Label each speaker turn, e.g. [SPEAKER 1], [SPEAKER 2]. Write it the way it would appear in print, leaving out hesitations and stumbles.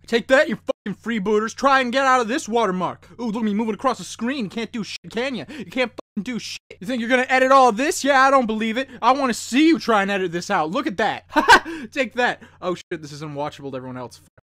[SPEAKER 1] Take that, you fucking freebooters. Try and get out of this watermark. Ooh, look at me moving across the screen. You can't do shit, can ya? You can't fucking do shit. You think you're gonna edit all of this? Yeah, I don't believe it. I want to see you try and edit this out. Look at that. Take that. Oh shit, this is unwatchable to everyone else.